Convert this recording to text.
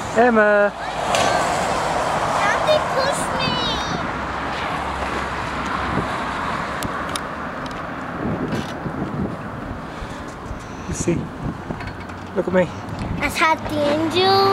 Emma. Daddy pushed me. You see? Look at me. I've had the angel.